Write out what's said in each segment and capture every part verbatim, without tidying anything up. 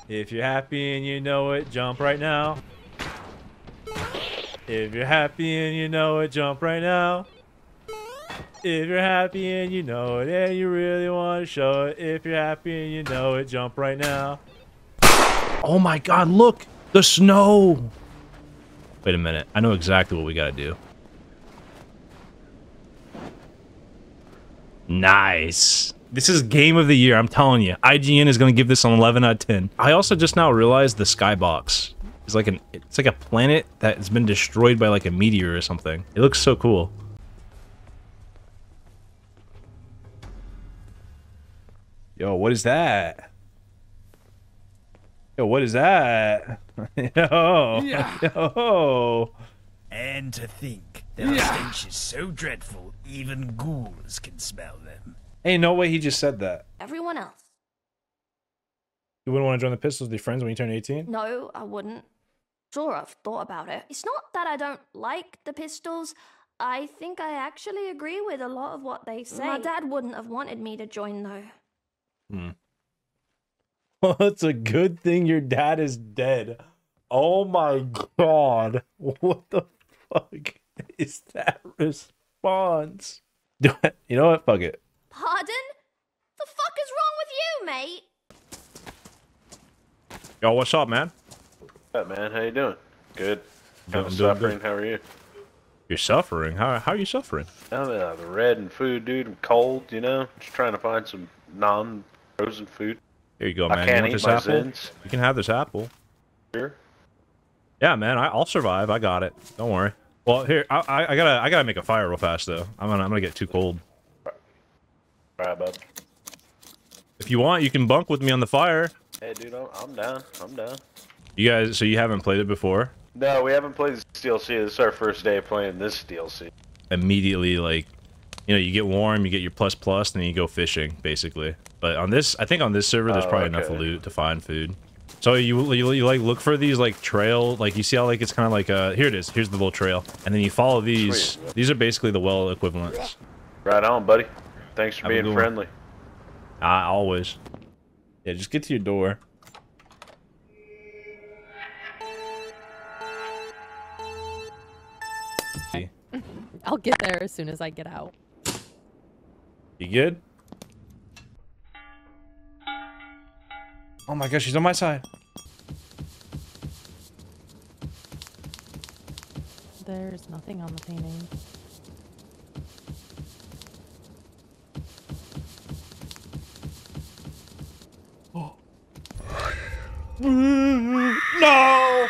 If you're happy and you know it, jump right now. If you're happy and you know it, jump right now. If you're happy and you know it and you really want to show it. If you're happy and you know it, jump right now. Oh my god, look! The snow! Wait a minute. I know exactly what we gotta do. Nice. This is game of the year, I'm telling you. I G N is gonna give this an eleven out of ten. I also just now realized the skybox is like an it's like a planet that has been destroyed by like a meteor or something. It looks so cool. Yo, what is that? Yo, what is that? Yo, yeah. yo. And to think, their yeah. stench is so dreadful, even ghouls can smell them. Ain't no way he just said that. Everyone else. You wouldn't want to join the Pistols with your friends when you turn eighteen? No, I wouldn't. Sure, I've thought about it. It's not that I don't like the Pistols. I think I actually agree with a lot of what they say. My dad wouldn't have wanted me to join, though. Hmm. Well, it's a good thing your dad is dead. Oh my god. What the fuck is that response? You know what? Fuck it. Pardon? The fuck is wrong with you, mate? Yo, what's up, man? What's up, man? How you doing? Good. I'm I'm doing suffering. good. How are you? You're suffering? How, how are you suffering? I'm uh, the red and food, dude. I'm cold, you know? Just trying to find some non-frozen food. Here you go, man. I You can't want eat this my apple? sins. You can have this apple. Sure. Yeah, man. I, I'll survive. I got it. Don't worry. Well, here I, I, I gotta I gotta make a fire real fast though. I'm gonna I'm gonna get too cold. Alright, bud. If you want, you can bunk with me on the fire. Hey, dude, I'm, I'm down. I'm down. You guys, so you haven't played it before? No, we haven't played this D L C. This is our first day of playing this D L C. Immediately, like, you know, you get warm, you get your plus plus, and then you go fishing, basically. But on this, I think on this server, there's Oh, probably okay. enough loot to find food. So you, you you like look for these like trail, like you see how like it's kind of like uh here it is, here's the little trail, and then you follow these. Sweet. These are basically the well equivalents. Right on, buddy. Thanks for Have a being good one. friendly. Ah, always. Yeah, just get to your door. I'll get there as soon as I get out. You good? Oh my gosh, she's on my side. There's nothing on the painting. Oh. No!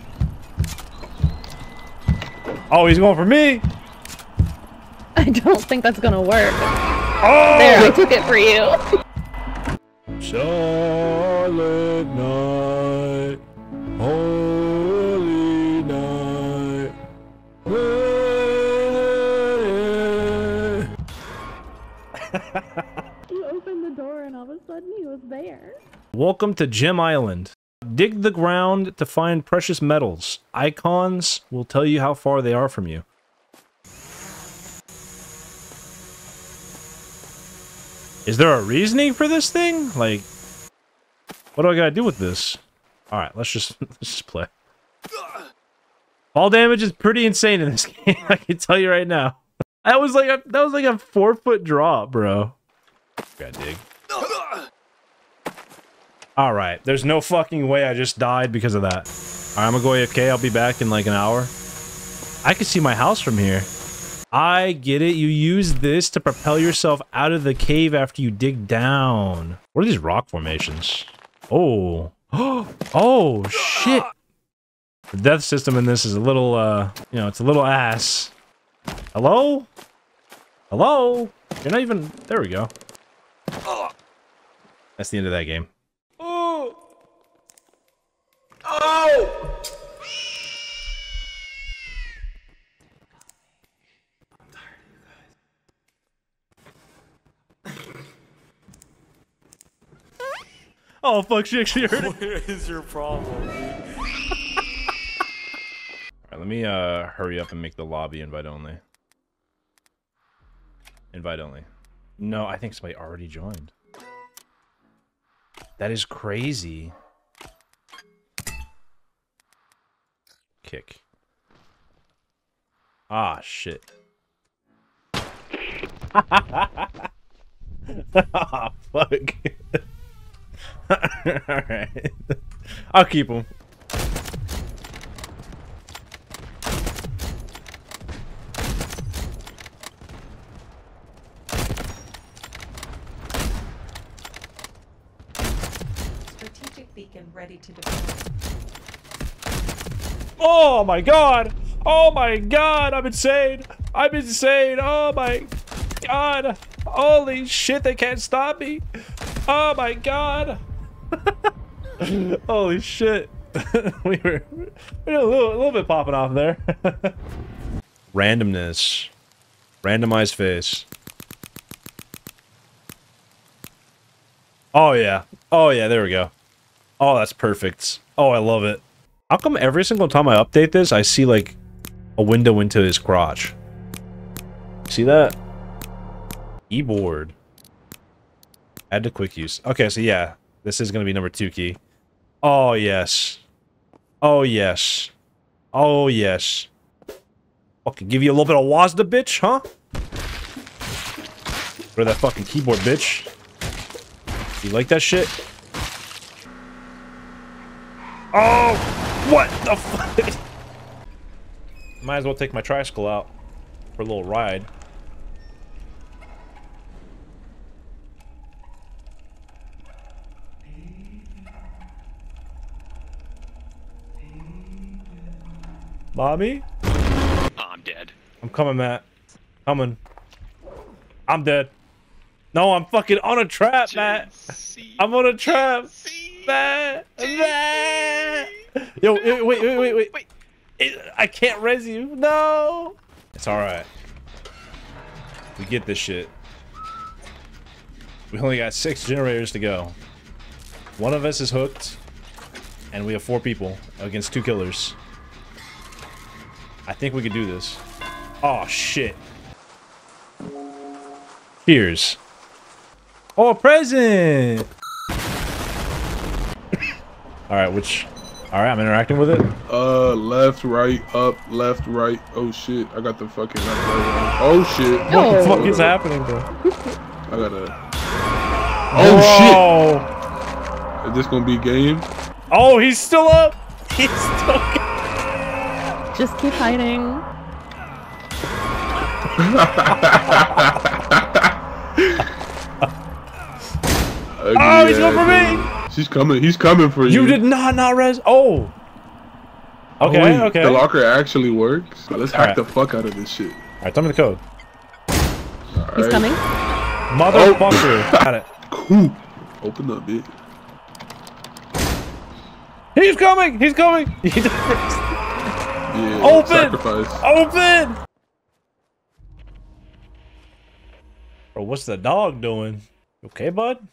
Oh, he's going for me! I don't think that's gonna work. Oh! There, I took it for you. Silent night, holy night. You opened the door and all of a sudden he was there. Welcome to Gem Island. Dig the ground to find precious metals. Icons will tell you how far they are from you. Is there a reasoning for this thing? Like, what do I gotta do with this? Alright, let's just let's just play. Fall damage is pretty insane in this game, I can tell you right now. That was like a that was like a four foot drop, bro. Gotta dig. Alright, there's no fucking way I just died because of that. Alright, I'm gonna go A F K, I'll be back in like an hour. I can see my house from here. I get it, you use this to propel yourself out of the cave after you dig down. What are these rock formations? Oh. Oh, shit. The death system in this is a little, uh, you know, it's a little ass. Hello? Hello? You're not even... There we go. That's the end of that game. Oh! Oh! Oh, fuck, she actually heard it. What is your problem, dude? Alright, let me, uh, hurry up and make the lobby invite only. Invite only. No, I think somebody already joined. That is crazy. kick. Ah, shit. Ah, fuck. Alright. I'll keep him. Strategic beacon ready to deploy. Oh my god! Oh my god! I'm insane! I'm insane! Oh my god! Holy shit, they can't stop me! Oh my god! Holy shit. we were, we were a, little, a little bit popping off there. Randomness. Randomized face. Oh yeah. Oh yeah, there we go. Oh, that's perfect. Oh, I love it. How come every single time I update this, I see like a window into his crotch? See that? Keyboard. Add to quick use. Okay, so yeah, this is gonna be number two key. Oh yes. Oh yes. Oh yes. Fucking give you a little bit of Wazda, bitch, huh? Where that fucking keyboard, bitch? You like that shit? Oh! What the fuck? Might as well take my tricycle out for a little ride. Mommy? Oh, I'm dead. I'm coming, Matt. Coming. I'm dead. No, I'm fucking on a trap, Matt. I'm on a trap. Matt. Matt. Yo, wait, wait, wait, wait, wait. It, I can't res you. No. It's alright. We get this shit. We only got six generators to go. One of us is hooked. And we have four people against two killers. I think we could do this. Oh, shit. Cheers. Oh, a present! Alright, which... Alright, I'm interacting with it. Uh, left, right, up, left, right. Oh, shit. I got the fucking... Oh, shit. What oh. the fuck is happening, bro? I gotta... Oh, Whoa. shit! Is this gonna be game? Oh, he's still up! He's still... Just keep hiding. Oh, he's going for me! She's coming. He's coming for you. You did not not res. Oh. Okay. Oh, wait, okay. The locker actually works. Let's hack right. the fuck out of this shit. All right, tell me the code. All he's right. coming. Motherfucker. Oh. Got it. Cool. Open up, bitch. He's coming. He's coming. Yeah, open! Sacrifice. Open! Bro, what's the dog doing? Okay, bud?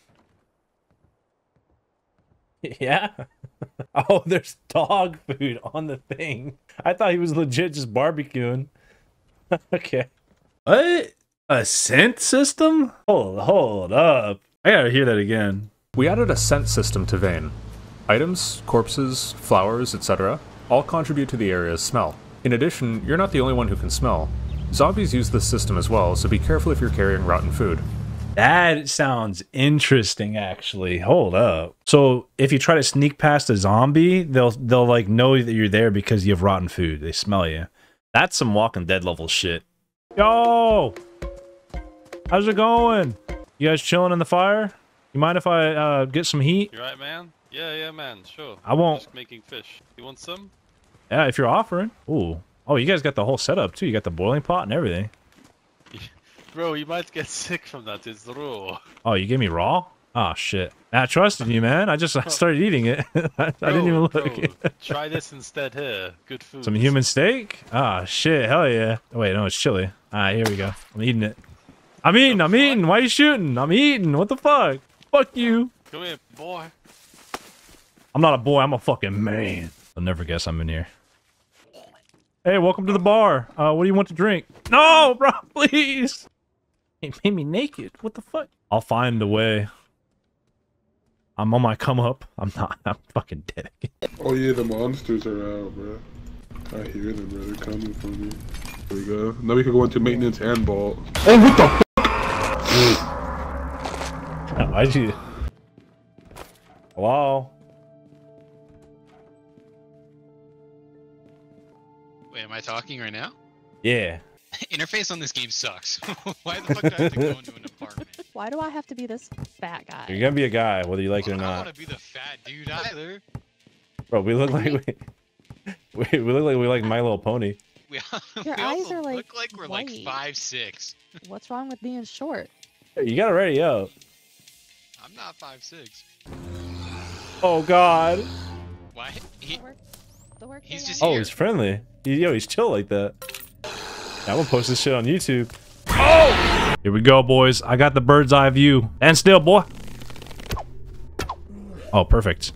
Yeah? Oh, there's dog food on the thing. I thought he was legit just barbecuing. Okay. What? A scent system? Hold, hold up. I gotta hear that again. We added a scent system to Vane. Items, corpses, flowers, et cetera all contribute to the area's smell. In addition, you're not the only one who can smell. Zombies use this system as well, so be careful if you're carrying rotten food. That sounds interesting, actually. Hold up. So if you try to sneak past a zombie, they'll they'll like know that you're there because you have rotten food. They smell you. That's some Walking Dead level shit. Yo, how's it going? You guys chilling in the fire? You mind if I uh, get some heat? You right, man? Yeah, yeah, man. Sure. I won't. Just making fish. You want some? Yeah, if you're offering. Ooh. Oh, you guys got the whole setup too. You got the boiling pot and everything. Bro, you might get sick from that. It's raw. Oh, you gave me raw? Oh shit. I trusted you, man. I just I started eating it. I, bro, I didn't even look. Bro, try this instead here. Good food. Some human steak? Ah, oh, shit. Hell yeah. Oh, wait, no, it's chili. Alright, here we go. I'm eating it. I'm eating. I'm eating. Why are you shooting? I'm eating. What the fuck? Fuck you. Come here, boy. I'm not a boy. I'm a fucking man. I'll never guess I'm in here. Hey, welcome to the bar. Uh, what do you want to drink? No, bro, please. It made me naked. What the fuck? I'll find a way. I'm on my come up. I'm not. I'm fucking dead again. Oh yeah, the monsters are out, bro. I hear them, brother, coming for me. There we go. Now we can go into maintenance and ball. Oh, what the f? Why'd you? Hello? Wait, am I talking right now? Yeah. Interface on this game sucks. Why the fuck do I have to go into an apartment? Why do I have to be this fat guy? You're gonna be a guy, whether you like it or I don't not. want to be the fat dude either. Bro, we look like we, we, we look like we like My Little Pony. We, Your we eyes also are, like, look like we're white. like five six. What's wrong with being short? Hey, you got it ready, yo. I'm not five six. Oh God. Why? He, The work, the work he's day just I- Oh, here. he's friendly. He, yo, he's chill like that. I'm gonna post this shit on YouTube. Oh! Here we go, boys. I got the bird's eye view. And still, boy. Oh, perfect.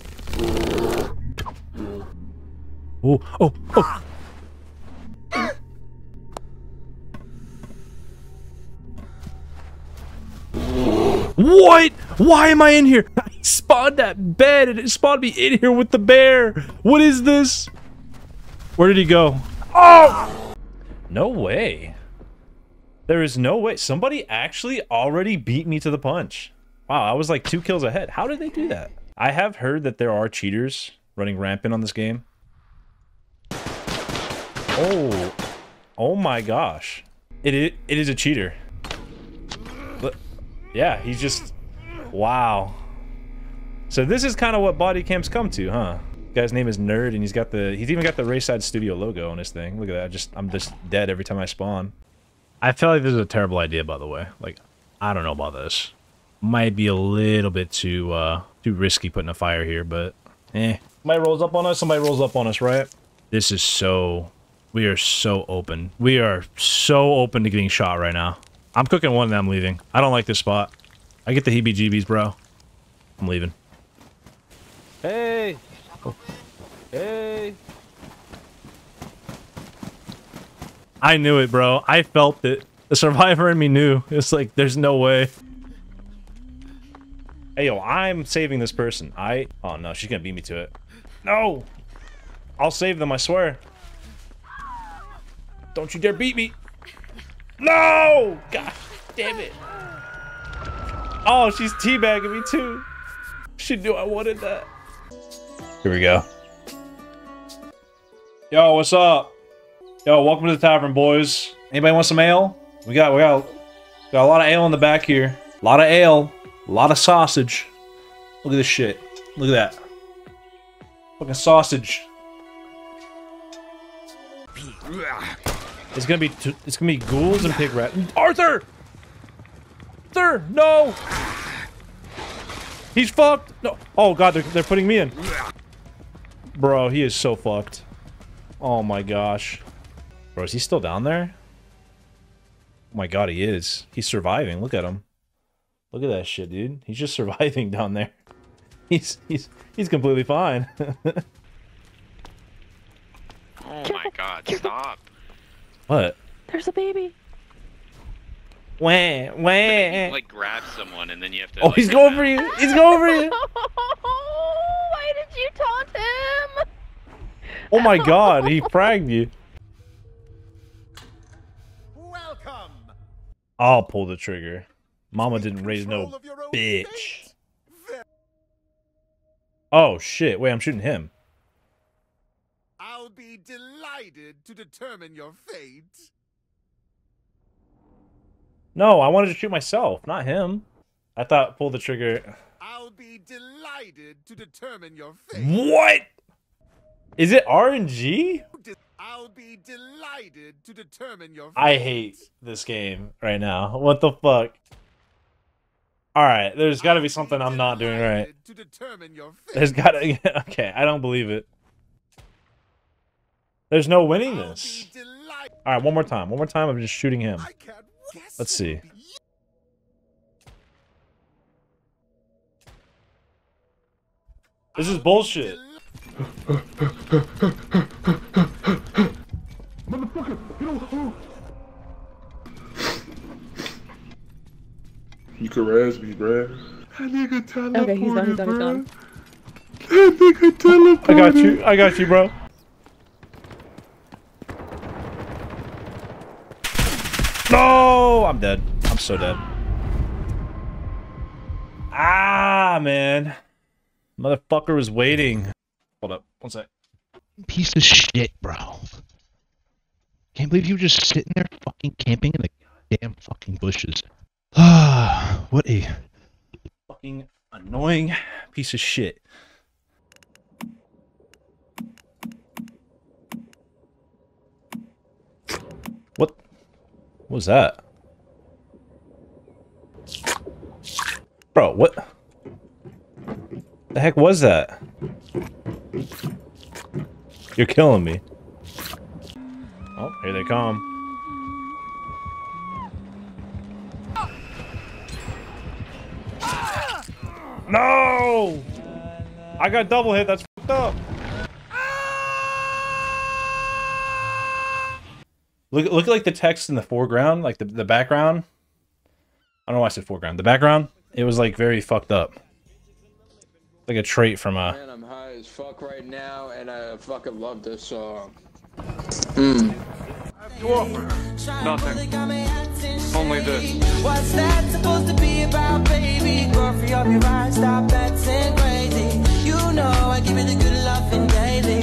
Oh, oh, oh. What? Why am I in here? I spawned that bed and it spawned me in here with the bear. What is this? Where did he go? Oh! No way. There is no way. Somebody actually already beat me to the punch. Wow, I was like two kills ahead. How did they do that? I have heard that there are cheaters running rampant on this game. Oh. Oh my gosh. It is, it is a cheater. But, yeah, he's just... Wow. So this is kind of what body cams come to, huh? Guy's name is Nerd, and he's got the... He's even got the Rayside Studio logo on his thing. Look at that. Just I'm just dead every time I spawn. I feel like this is a terrible idea, by the way. Like, I don't know about this. Might be a little bit too, uh, too risky putting a fire here, but... Eh. Somebody rolls up on us, somebody rolls up on us, right? This is so... We are so open. We are so open to getting shot right now. I'm cooking one and I'm leaving. I don't like this spot. I get the heebie-jeebies, bro. I'm leaving. Hey! Oh. Hey! I knew it, bro. I felt it. The survivor in me knew. It's like, there's no way. Hey, yo, I'm saving this person. I... Oh, no, she's gonna beat me to it. No! I'll save them, I swear. Don't you dare beat me. No! God damn it. Oh, she's teabagging me, too. She knew I wanted that. Here we go. Yo, what's up? Yo, welcome to the tavern, boys. Anybody want some ale? We got, we got, got a lot of ale in the back here. A lot of ale. A lot of sausage. Look at this shit. Look at that. Fucking sausage. It's gonna be, t it's gonna be ghouls and pig rat. Arthur! Arthur, no! He's fucked. No. Oh god, they're, they're putting me in. Bro, he is so fucked. Oh my gosh. Bro, is he still down there? Oh my god, he is. He's surviving. Look at him. Look at that shit, dude. He's just surviving down there. He's he's he's completely fine. Oh my god, stop. What? There's a baby. Wah, wah. You, like grab someone and then you have to. Oh, like, he's going for you. He's going for you. Why did you taunt him? Oh my god, he fragged you. Welcome. I'll pull the trigger. Mama didn't raise no bitch. Oh shit, wait, I'm shooting him. I'll be delighted to determine your fate. No, I wanted to shoot myself, not him. I thought pull the trigger. I'll be delighted to determine your fate. What? Is it R N G? I'll be delighted to determine your fate. I hate this game right now. What the fuck? Alright, there's gotta be something I'm not doing right. To determine your fate. There's gotta... Okay, I don't believe it. There's no winning this. Alright, one more time. One more time, I'm just shooting him. Let's see. This is bullshit. You can razz me, bruh. That nigga teleported, Okay, he's done, he's done, he's done. That nigga teleported. I got you. I got you, bro. I'm dead. I'm so dead. Ah, man. Motherfucker was waiting. Hold up. One sec. Piece of shit, bro. Can't believe you were just sitting there fucking camping in the damn fucking bushes. Ah, what a fucking annoying piece of shit. What? What was that? Bro, what? The heck was that? You're killing me. Oh, here they come. No! I got double hit, that's fucked up. Look, look at like the text in the foreground, like the, the background. I don't know why I said foreground. The background, it was like very fucked up. Like a trait from a... Man, I'm high as fuck right now, and I fucking love this song. Mm. Nothing. Only this. What's that supposed to be about, baby? Girl, free up your eyes, stop acting crazy. You know I give you the good loving daily.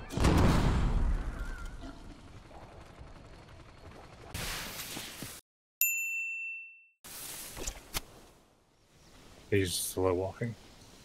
He's slow walking.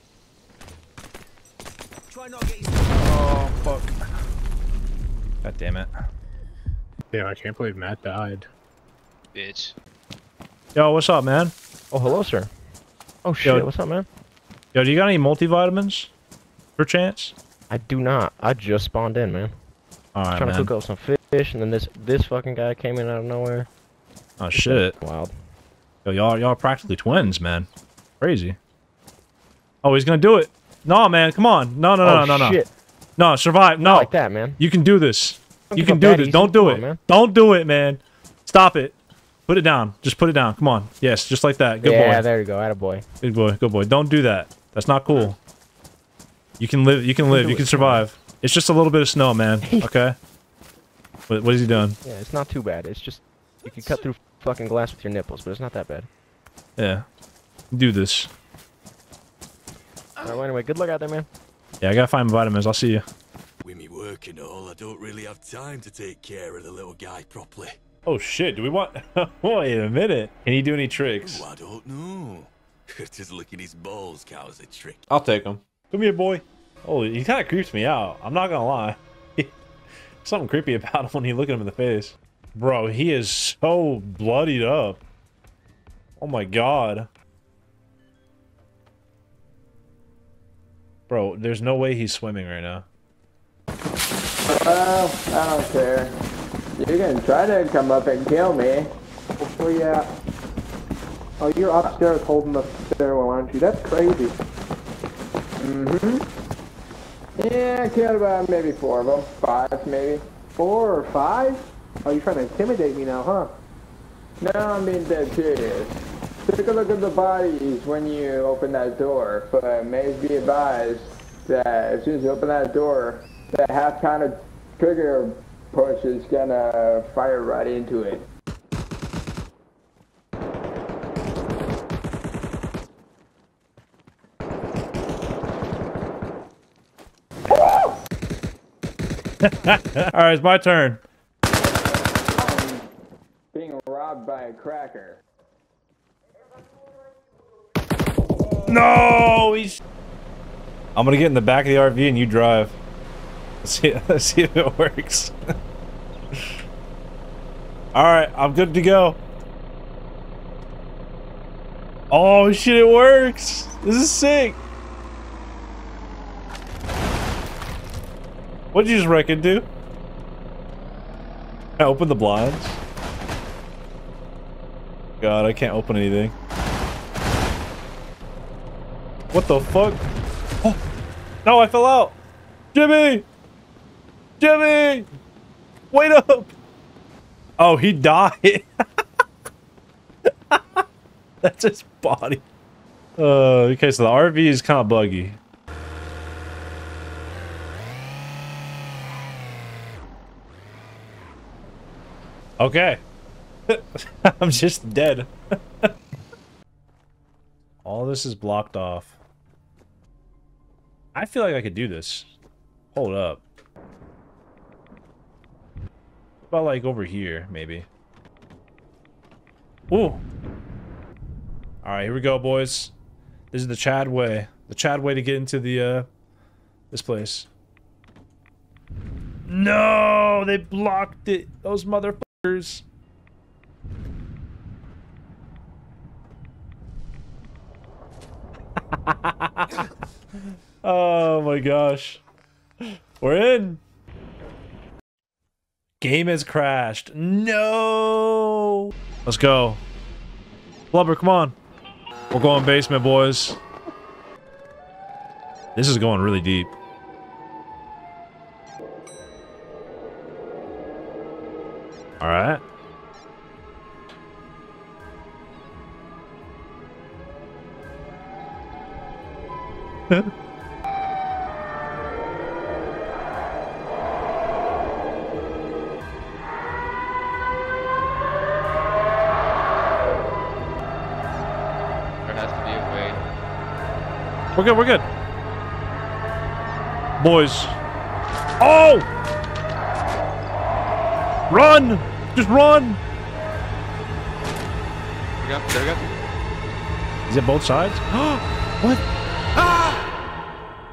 Oh, fuck. God damn it. Yeah, I can't believe Matt died. Bitch. Yo, what's up, man? Oh, hello, sir. Oh, shit, Yo, what's up, man? Yo, do you got any multivitamins? Per chance? I do not. I just spawned in, man. Alright, Trying man. to cook up some fish, and then this this fucking guy came in out of nowhere. Oh, shit. Wild. Yo, y'all y'all are practically twins, man. Crazy. Oh, he's gonna do it. No, man, come on. No, no, no, Oh, no, no. shit. No, survive. No. Not like that, man. You can do this. Don't You give can up do that this. easy. Don't do Come it. on, man. Don't do it, man. Stop it. Put it down. Just put it down. Come on. Yes, just like that. Good yeah, boy. there you go. Attaboy. Good boy. Good boy. Don't do that. That's not cool. You can live. You can live. do You it, can survive. It's just a little bit of snow, man. Okay. What, what is he doing? Yeah, it's not too bad. It's just you can cut through fucking glass with your nipples, but it's not that bad. Yeah. Do this. Alright, well, anyway, good luck out there, man. Yeah, I gotta find my vitamins. I'll see you. With me work and all, I don't really have time to take care of the little guy properly. Oh shit, do we want... Wait a minute. Can he do any tricks? Oh, I don't know. Just licking his balls counts a trick. I'll take him. Come here, boy. Oh, he kind of creeps me out. I'm not gonna lie. Something creepy about him when you look at him in the face. Bro, he is so bloodied up. Oh my god. Bro, there's no way he's swimming right now. Well, I don't care. You can try to come up and kill me. Oh yeah. Oh, you're upstairs holding the stairwell, aren't you? That's crazy. Mm-hmm. Yeah, I killed about maybe four of them. Five, maybe. Four or five? Oh, you're trying to intimidate me now, huh? No, I'm being dead serious. Take a look at the bodies when you open that door, but may be advised that as soon as you open that door, that half kind of trigger push is gonna fire right into it. Alright, it's my turn. I'm being robbed by a cracker. No, he's... I'm gonna get in the back of the R V and you drive. Let's see, let's see if it works. Alright, I'm good to go. Oh shit, it works! This is sick! What did you just wreck into? Can I open the blinds? God, I can't open anything. What the fuck? Oh! No, I fell out! Jimmy! Jimmy! Wait up! Oh, he died. That's his body. Uh, okay, so the R V is kind of buggy. Okay. I'm just dead. All this is blocked off. I feel like I could do this. Hold up. About like over here, maybe. Ooh. Alright, here we go, boys. This is the Chad way. The Chad way to get into the, uh, this place. No! They blocked it! Those motherfuckers! Oh my gosh. We're in! Game has crashed. No! Let's go. Blubber, come on. We're going basement, boys. This is going really deep. Alright. We're good, we're good. Boys. Oh! Run! Just run! There we go, there we go. Is it both sides? What? Ah!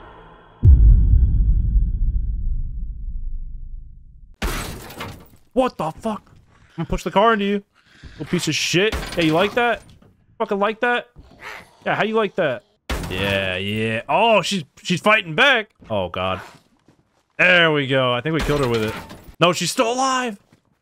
What the fuck? I'm gonna push the car into you. Little piece of shit. Hey, you like that? Fucking like that? Yeah, how you like that? Yeah, yeah. Oh, she's she's fighting back. Oh god. There we go. I think we killed her with it. No, she's still alive.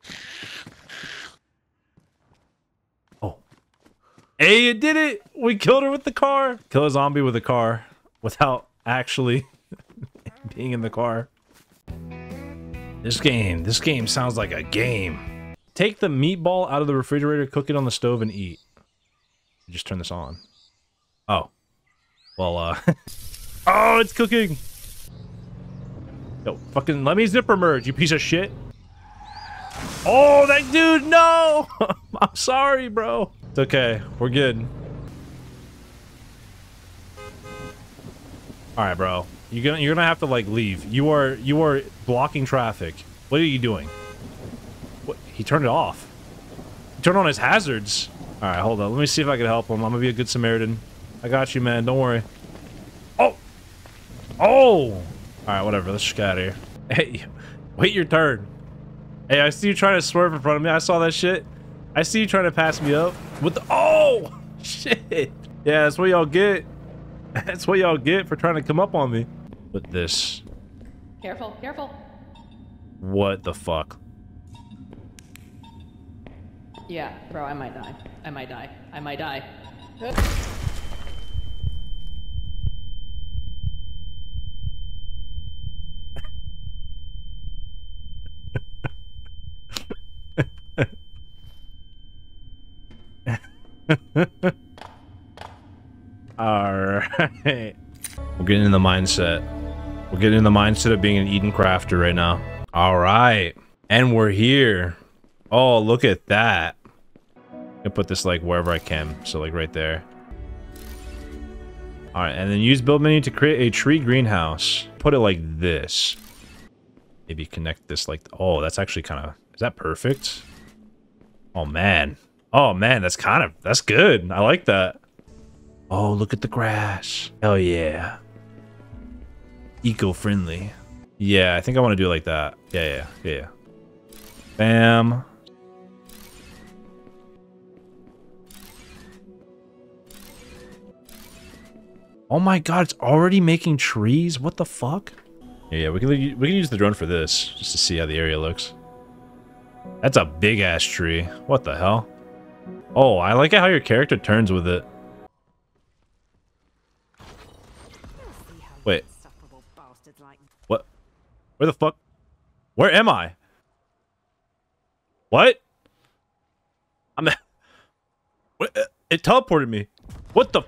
Oh. Hey, you did it. We killed her with the car. Kill a zombie with a car without actually being in the car. This game, this game sounds like a game. Take the meatball out of the refrigerator, cook it on the stove, and eat. Just turn this on. Oh. Well, uh... oh, it's cooking! Yo, fucking let me zipper merge, you piece of shit! Oh, that dude, no! I'm sorry, bro. It's okay, we're good. Alright, bro. You're gonna, you're gonna have to, like, leave. You are, you are blocking traffic. What are you doing? What? He turned it off. He turned on his hazards. Alright, hold on. Let me see if I can help him. I'm gonna be a good Samaritan. I got you, man. Don't worry. Oh! Oh! Alright, whatever. Let's just get out of here. Hey, wait your turn. Hey, I see you trying to swerve in front of me. I saw that shit. I see you trying to pass me up. With the- Oh! Shit! Yeah, that's what y'all get. That's what y'all get for trying to come up on me. With this. Careful, careful. What the fuck? Yeah, bro, I might die. I might die. I might die. Alright. We're getting in the mindset. We're getting in the mindset of being an Eden crafter right now. Alright. And we're here. Oh, look at that. I put this like wherever I can. So like right there. Alright, and then use build menu to create a tree greenhouse. Put it like this. Maybe connect this like... Oh, that's actually kind of... Is that perfect? Oh, man. Oh, man, that's kind of... That's good. I like that. Oh, look at the grass. Hell yeah. Eco-friendly. Yeah, I think I want to do it like that. Yeah, yeah, yeah. Bam. Oh my god, it's already making trees? What the fuck? Yeah, yeah, we can we can use the drone for this, just to see how the area looks. That's a big-ass tree. What the hell? Oh, I like how your character turns with it. Wait. What? Where the fuck? Where am I? What? I'm... What? It teleported me. What the...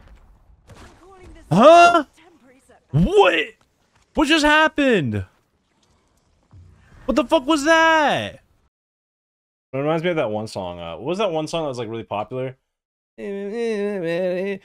Huh? What? What just happened? What the fuck was that? It reminds me of that one song. Uh, what was that one song that was like really popular? Today,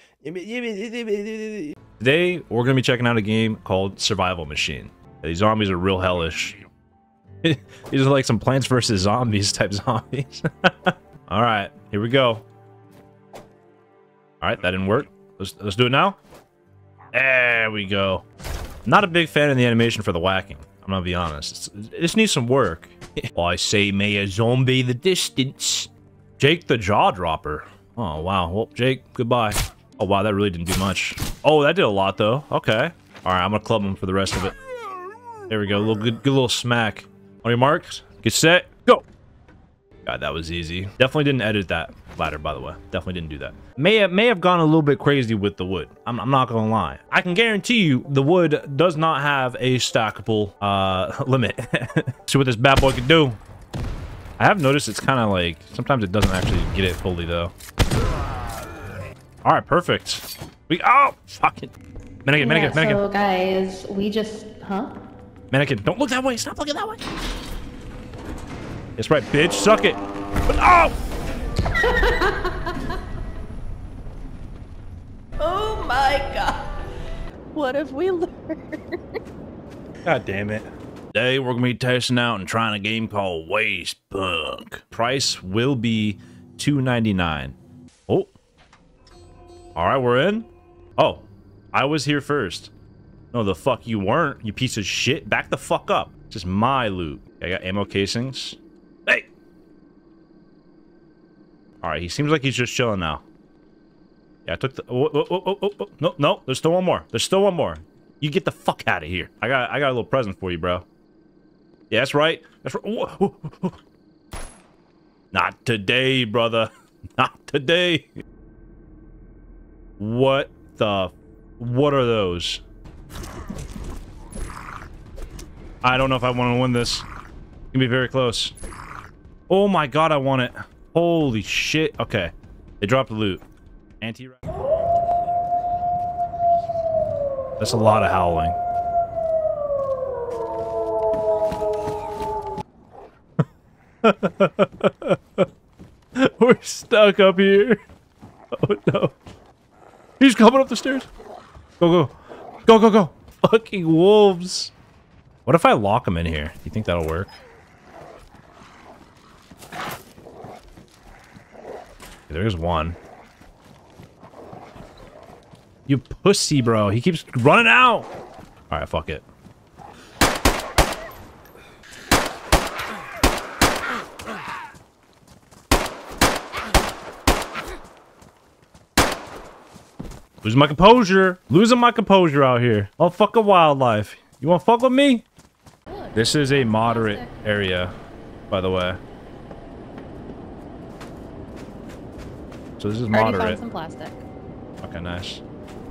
we're gonna be checking out a game called Survival Machine. These zombies are real hellish. These are like some Plants versus Zombies type zombies. All right, here we go. All right, that didn't work. Let's let's do it now. There we go. Not a big fan of the animation for the whacking. I'm gonna be honest. It's, it just needs some work. I say, may a zombie the distance. Jake the Jaw Dropper. Oh wow. Well, Jake, goodbye. Oh wow, that really didn't do much. Oh, that did a lot though. Okay. All right, I'm gonna club him for the rest of it. There we go. A little good, good little smack. On your marks, get set, go. God, that was easy. Definitely didn't edit that ladder, by the way. Definitely didn't do that. May have, may have gone a little bit crazy with the wood. I'm, I'm not gonna lie. I can guarantee you the wood does not have a stackable uh, limit. See what this bad boy can do. I have noticed it's kind of like, sometimes it doesn't actually get it fully though. All right, perfect. We, oh, fuck it. Mannequin, yeah, mannequin, mannequin. So guys, we just, huh? Mannequin, don't look that way. Stop looking that way. That's right, bitch. Suck it. But, oh! Oh my god. What have we learned? God damn it. Today, we're going to be testing out and trying a game called Waste Punk. Price will be two ninety-nine. Oh. All right, we're in. Oh, I was here first. No, the fuck you weren't, you piece of shit. Back the fuck up. Just my loot. I got ammo casings. Hey! Alright, he seems like he's just chilling now. Yeah, I took the... Oh, oh, oh, oh, oh. No, no, there's still one more. There's still one more. You get the fuck out of here. I got I got a little present for you, bro. Yeah, that's right. That's right. Oh, oh, oh. Not today, brother. Not today. What the... What are those? I don't know if I want to win this. It's gonna be very close. Oh my god, I want it. Holy shit. Okay. They dropped the loot. Anti- That's a lot of howling. We're stuck up here. Oh no. He's coming up the stairs. Go, go. Go, go, go. Fucking wolves. What if I lock him in here? Do you think that'll work? There's one. You pussy, bro. He keeps running out. Alright, fuck it. Losing my composure. Losing my composure out here. Oh, fuck a wildlife. You wanna fuck with me? This is a moderate area, by the way. So this is Already moderate. found some plastic. Okay, nice.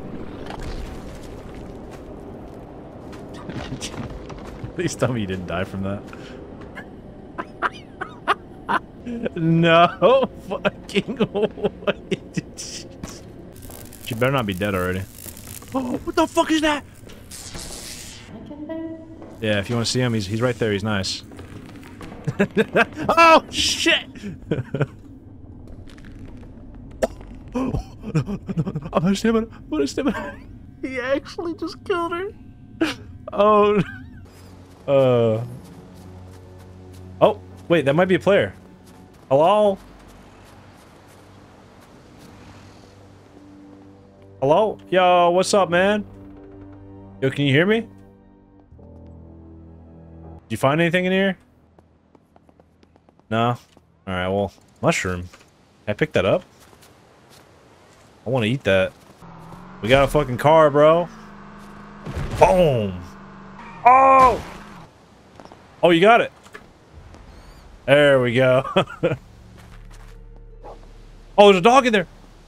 Please tell me you didn't die from that. No fucking way. She better not be dead already. Oh, what the fuck is that? Yeah, if you want to see him, he's he's right there. He's nice. Oh shit! Oh, no, no, no. I'm gonna stamina. I'm gonna stamina. He actually just killed her. Oh. Uh. Oh, wait, that might be a player. Hello? Hello? Yo, what's up, man? Yo, can you hear me? Did you find anything in here? No? Alright, well, mushroom. Can I pick that up? I want to eat that. We got a fucking car, bro. Boom! Oh! Oh, you got it. There we go. Oh, there's a dog in there.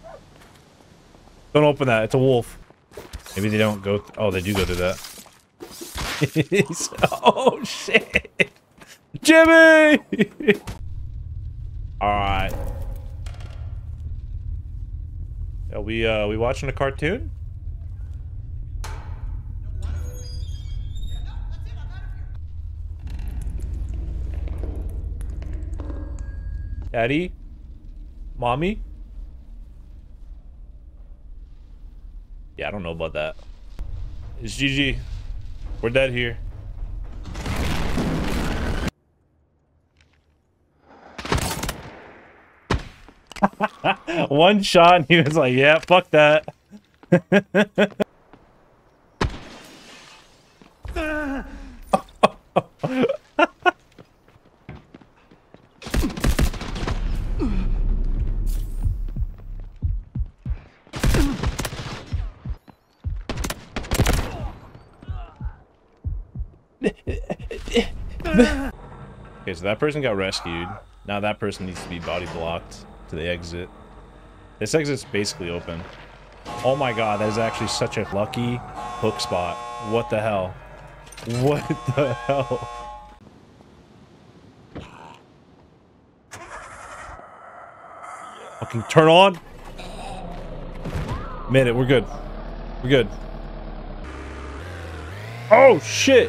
Don't open that. It's a wolf. Maybe they don't go... Th oh, they do go through that. Oh, shit. Jimmy! Alright. Are we, uh, we watching a cartoon? Daddy? Mommy? Yeah, I don't know about that. It's G G. We're dead here. One shot and he was like, yeah, fuck that. Okay, so that person got rescued. Now that person needs to be body blocked to the exit. This exit's basically open. Oh my god, that is actually such a lucky hook spot. What the hell? What the hell? Fucking turn on! Made it, we're good. We're good. Oh shit!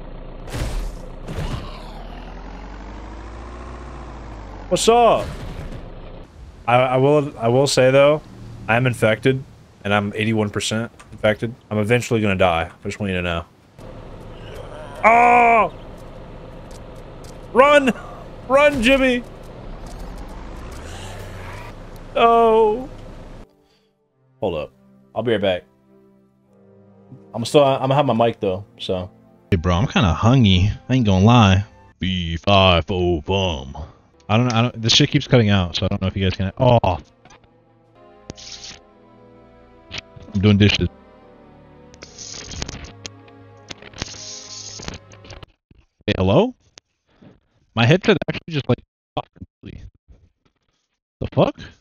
What's up? I, I will I will say though, I am infected, and I'm eighty-one percent infected. I'm eventually gonna die. I just want you to know. Oh! Run! Run, Jimmy! Oh! Hold up. I'll be right back. I'm still I'm gonna have my mic though, so. Hey bro, I'm kinda hungry. I ain't gonna lie. B five oh bum. I don't know. I don't. This shit keeps cutting out, so I don't know if you guys can. Oh, I'm doing dishes. Hey, hello? My headset actually just like stopped completely. The fuck?